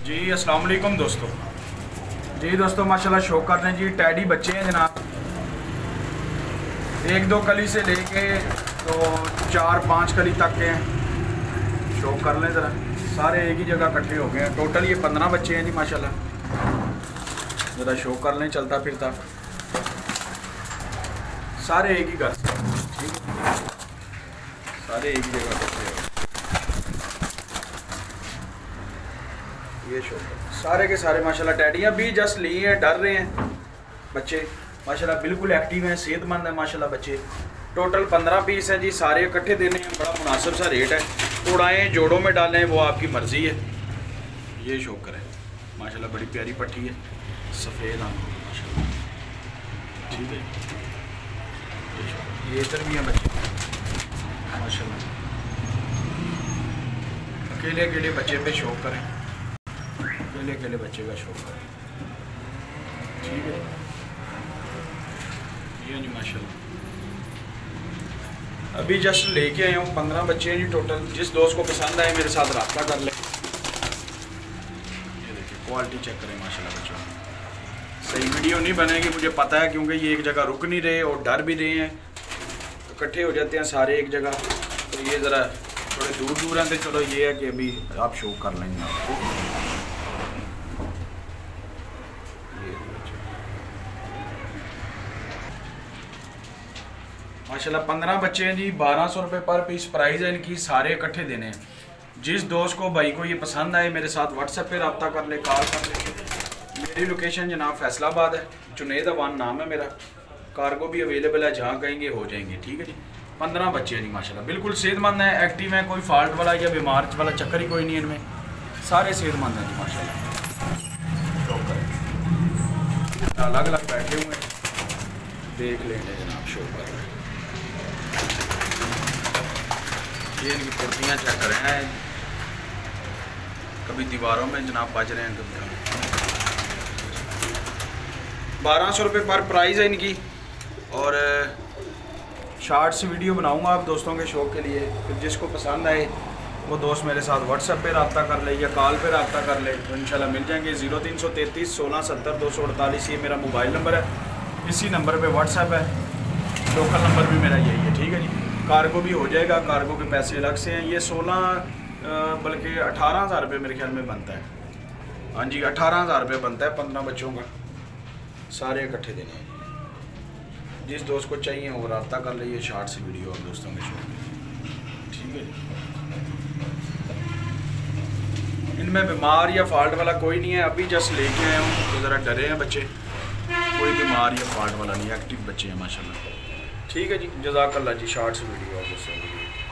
जी अस्सलाम वालेकुम दोस्तों। जी दोस्तों माशाल्लाह शौक करते हैं जी, टैडी बच्चे हैं जनाब, 1-2 कली से लेके तो 4-5 कली तक के हैं। शौक कर लें ज़रा, सारे एक ही जगह इकट्ठे हो गए हैं। टोटल ये 15 बच्चे हैं जी माशाल्लाह। ज़रा शौक कर लें चलता फिरता, सारे एक ही घर से, ठीक है, सारे एक ही जगह इकट्ठे हो। ये शौक सारे के सारे माशाल्लाह टैडियाँ भी जस्ट ली हैं, डर रहे हैं बच्चे माशाल्लाह, बिल्कुल एक्टिव हैं, सेहतमंद है माशाल्लाह बच्चे। टोटल 15 पीस हैं जी, सारे इकट्ठे देने हैं, बड़ा मुनासिब सा रेट है। उड़ाएँ जोड़ों में डालें वो आपकी मर्ज़ी है। ये शौक करें माशाल्लाह, बड़ी प्यारी पट्टी है, सफ़ेद आंख माशाल्लाह, ठीक है। ये इधर भी हैं बच्चे माशाल्लाह, अकेले अकेले बच्चे पे शौक करें, अकेले अकेले बच्चे का शौक करें, ठीक है। ये जी माशाल्लाह अभी जस्ट लेके आया हूँ, 15 बच्चे हैं जी टोटल। जिस दोस्त को पसंद आए मेरे साथ रब्ता कर ले। ये देखिए क्वालिटी चेक करें माशाल्लाह बच्चों, सही वीडियो नहीं बनेगी मुझे पता है, क्योंकि ये एक जगह रुक नहीं रहे और डर भी रहे हैं, तो इकट्ठे हो जाते हैं सारे एक जगह। तो ये ज़रा थोड़े दूर दूर हैं, तो चलो ये है कि अभी आप शौक कर लेंगे आप। माशाल्लाह 15 बच्चे हैं जी, 1200 रुपये पर पीस प्राइस है इनकी, सारे इकट्ठे देने हैं। जिस दोस्त को भाई को ये पसंद आए मेरे साथ व्हाट्सएप पे रब्ता कर ले, कॉल कर ले। मेरी लोकेशन जनाब फैसलाबाद है, जुनैद अवान नाम है मेरा। कार्गो भी अवेलेबल है, जहाँ कहेंगे हो जाएंगे, ठीक है जी। 15 बच्चे हैं जी माशाल्लाह, बिल्कुल सेहतमंद हैं, एक्टिव हैं, कोई फॉल्ट वाला या बीमार वाला चक्कर ही कोई नहीं है इनमें, सारे सेहतमंद हैं जी माशाल्लाह। अलग अलग बैठे हुए हैं, देख लेंगे जनाब, शो कर रहे हैं। ये इनकी कुर्तियाँ चेक कर रहे हैं, कभी दीवारों में जनाब बज रहे हैं, कभी 1200 रुपये पर प्राइस है इनकी। और शॉर्ट्स वीडियो बनाऊंगा आप दोस्तों के शौक़ के लिए, फिर जिसको पसंद आए वो दोस्त मेरे साथ व्हाट्सएप पे रब्ता कर ले या कॉल पे रब्ता कर ले, तो इंशाल्लाह मिल जाएंगे। 0333 16 70 248 ये मेरा मोबाइल नंबर है, इसी नंबर पे व्हाट्सएप है। लोकल नंबर भी मेरा यही है, ठीक है जी। कार्गो भी हो जाएगा, कार्गो के पैसे अलग से हैं। ये 16 बल्कि 18,000 रुपये मेरे ख्याल में बनता है। हाँ जी 18,000 रुपये बनता है 15 बच्चों का, सारे इकट्ठे देने हैं। जिस दोस्त को चाहिए वो रब्ता कर ले, ये शॉर्ट्स वीडियो हम दोस्तों के शो, ठीक है। इनमें बीमार या फॉल्ट वाला कोई नहीं है, अभी जस्ट लेके आया हूँ, तो ज़रा डरे हैं बच्चे, कोई बीमार या फॉल्ट वाला नहीं, एक्टिव बच्चे हैं माशाल्लाह, ठीक है जी। जज़ाकल्लाह जी, शॉर्ट्स वीडियो आप दोस्तों।